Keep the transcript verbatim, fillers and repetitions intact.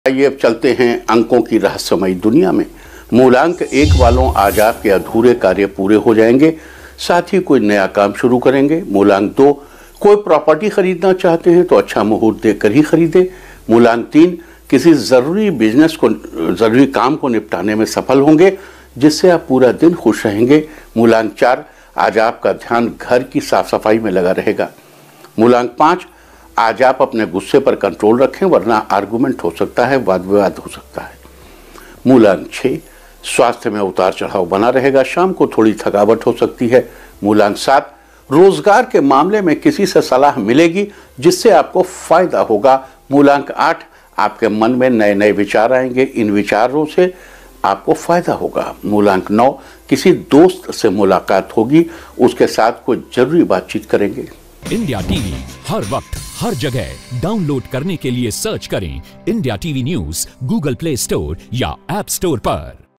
आइए अब चलते हैं अंकों की रहस्यमयी दुनिया में। मूलांक एक वालों आज आपके अधूरे कार्य पूरे हो जाएंगे, साथ ही कोई नया काम शुरू करेंगे। मूलांक दो, कोई प्रॉपर्टी खरीदना चाहते हैं तो अच्छा मुहूर्त देखकर ही खरीदें। मूलांक तीन, किसी जरूरी बिजनेस को जरूरी काम को निपटाने में सफल होंगे, जिससे आप पूरा दिन खुश रहेंगे। मूलांक चार, आज आपका ध्यान घर की साफ सफाई में लगा रहेगा। मूलांक पाँच, आज आप अपने गुस्से पर कंट्रोल रखें, वरना आर्गुमेंट हो सकता है, वाद विवाद हो सकता है। मूलांक छः, स्वास्थ्य में उतार चढ़ाव बना रहेगा, शाम को थोड़ी थकावट हो सकती है। मूलांक सात, रोजगार के मामले में किसी से सलाह मिलेगी, जिससे आपको फायदा होगा। मूलांक आठ, आपके मन में नए नए विचार आएंगे, इन विचारों से आपको फायदा होगा। मूलांक नौ, किसी दोस्त से मुलाकात होगी, उसके साथ कोई जरूरी बातचीत करेंगे। इंडिया टीवी हर वक्त हर जगह डाउनलोड करने के लिए सर्च करें India TV news Google Play Store या ऐप स्टोर पर।